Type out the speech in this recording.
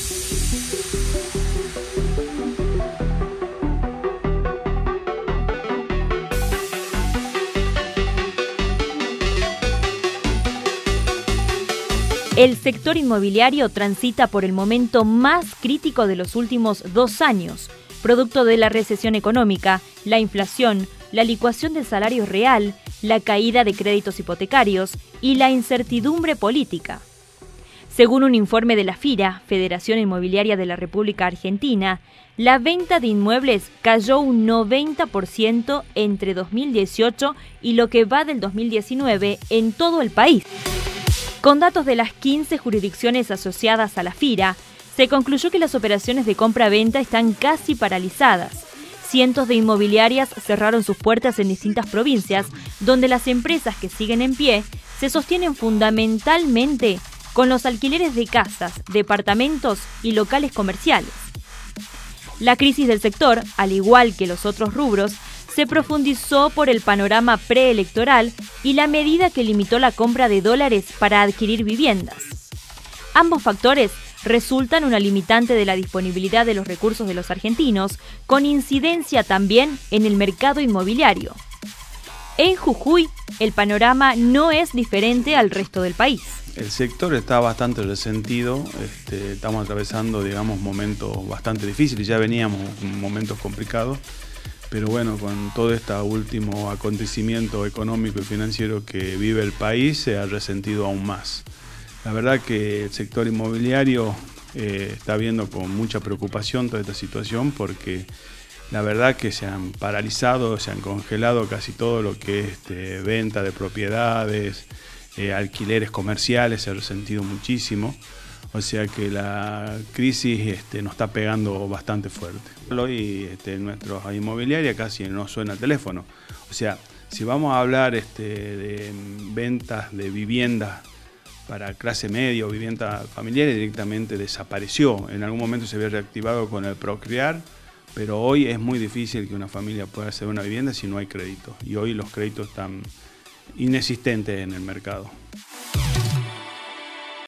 El sector inmobiliario transita por el momento más crítico de los últimos 2 años, producto de la recesión económica, la inflación, la licuación del salario real, la caída de créditos hipotecarios y la incertidumbre política. Según un informe de la FIRA, Federación Inmobiliaria de la República Argentina, la venta de inmuebles cayó un 90% entre 2018 y lo que va del 2019 en todo el país. Con datos de las 15 jurisdicciones asociadas a la FIRA, se concluyó que las operaciones de compra-venta están casi paralizadas. Cientos de inmobiliarias cerraron sus puertas en distintas provincias, donde las empresas que siguen en pie se sostienen fundamentalmente con los alquileres de casas, departamentos y locales comerciales. La crisis del sector, al igual que los otros rubros, se profundizó por el panorama preelectoral y la medida que limitó la compra de dólares para adquirir viviendas. Ambos factores resultan una limitante de la disponibilidad de los recursos de los argentinos, con incidencia también en el mercado inmobiliario. En Jujuy, el panorama no es diferente al resto del país. El sector está bastante resentido, estamos atravesando, momentos bastante difíciles, ya veníamos en momentos complicados, pero bueno, con todo este último acontecimiento económico y financiero que vive el país, se ha resentido aún más. La verdad que el sector inmobiliario está viendo con mucha preocupación toda esta situación, porque la verdad que se han paralizado, se han congelado casi todo lo que es venta de propiedades, alquileres comerciales, se ha resentido muchísimo. O sea que la crisis nos está pegando bastante fuerte. Hoy nuestra inmobiliaria casi no suena el teléfono. O sea, si vamos a hablar de ventas de viviendas para clase media o vivienda familiar, directamente desapareció. En algún momento se había reactivado con el Procrear, pero hoy es muy difícil que una familia pueda hacer una vivienda si no hay crédito. Y hoy los créditos están inexistentes en el mercado.